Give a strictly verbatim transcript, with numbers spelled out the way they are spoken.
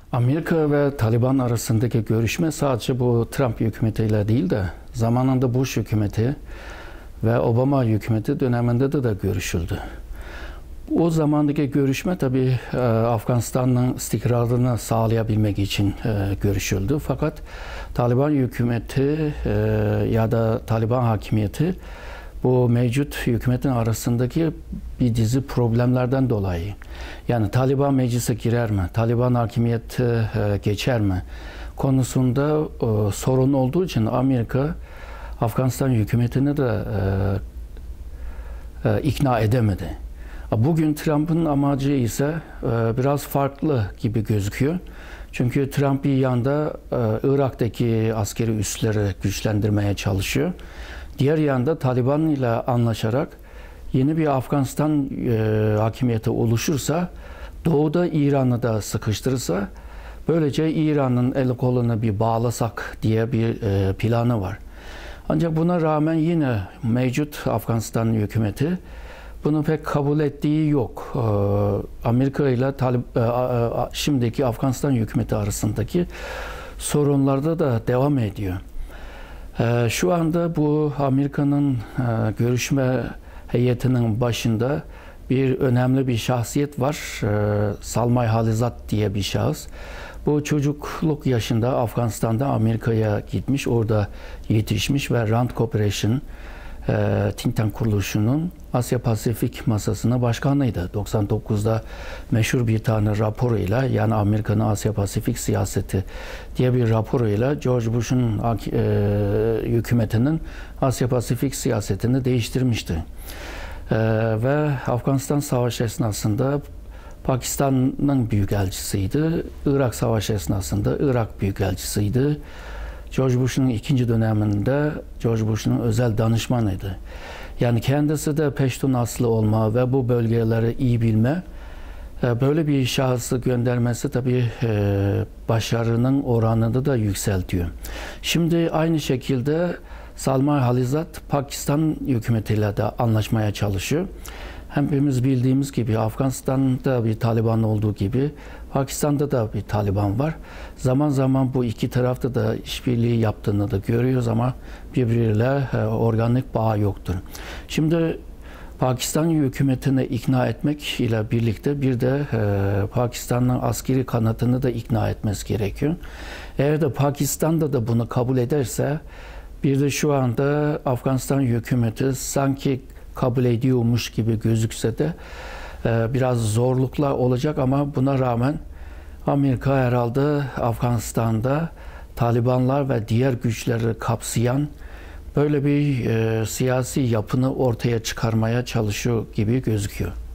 Amerika ve Taliban arasındaki görüşme sadece bu Trump hükümetiyle değil de zamanında Bush hükümeti ve Obama hükümeti döneminde de, de görüşüldü. O zamandaki görüşme tabii Afganistan'ın istikrarını sağlayabilmek için görüşüldü. Fakat Taliban hükümeti ya da Taliban hakimiyeti bu mevcut hükümetin arasındaki bir dizi problemlerden dolayı, yani Taliban meclise girer mi, Taliban hakimiyeti geçer mi konusunda sorun olduğu için Amerika Afganistan hükümetini de ikna edemedi. Bugün Trump'ın amacı ise biraz farklı gibi gözüküyor. Çünkü Trump bir yanda Irak'taki askeri üsleri güçlendirmeye çalışıyor. Diğer yanda Taliban ile anlaşarak yeni bir Afganistan e, hakimiyeti oluşursa, doğuda İran'ı da sıkıştırırsa, böylece İran'ın el kolunu bir bağlasak diye bir e, planı var. Ancak buna rağmen yine mevcut Afganistan hükümeti bunu pek kabul ettiği yok. E, Amerika ile Talib e, e, şimdiki Afganistan hükümeti arasındaki sorunlarda da devam ediyor. Şu anda bu Amerika'nın görüşme heyetinin başında bir önemli bir şahsiyet var. Salmay Halizad diye bir şahıs. Bu çocukluk yaşında Afganistan'da Amerika'ya gitmiş, orada yetişmiş ve Rand Corporation think tank kuruluşunun Asya Pasifik masasına başkanıydı. doksan dokuzda meşhur bir tane raporuyla, yani Amerika'nın Asya Pasifik siyaseti diye bir raporuyla George Bush'un e, hükümetinin Asya Pasifik siyasetini değiştirmişti. E, ve Afganistan Savaşı esnasında Pakistan'ın büyükelçisiydi. Irak Savaşı esnasında Irak büyükelçisiydi. George Bush'un ikinci döneminde George Bush'un özel danışmanıydı. Yani kendisi de Peştun aslı olma ve bu bölgeleri iyi bilme, böyle bir şahsı göndermesi tabii başarının oranını da yükseltiyor. Şimdi aynı şekilde Salmay Halizad Pakistan hükümetiyle de anlaşmaya çalışıyor. Hepimiz bildiğimiz gibi Afganistan'da bir Taliban olduğu gibi Pakistan'da da bir Taliban var. Zaman zaman bu iki tarafta da işbirliği yaptığını da görüyoruz ama birbiriyle organik bağ yoktur. Şimdi Pakistan hükümetini ikna etmek ile birlikte bir de Pakistan'ın askeri kanadını da ikna etmesi gerekiyor. Eğer de Pakistan'da da bunu kabul ederse, bir de şu anda Afganistan hükümeti sanki kabul ediyormuş gibi gözükse de e, biraz zorluklar olacak ama buna rağmen Amerika herhalde Afganistan'da Talibanlar ve diğer güçleri kapsayan böyle bir e, siyasi yapını ortaya çıkarmaya çalışıyor gibi gözüküyor.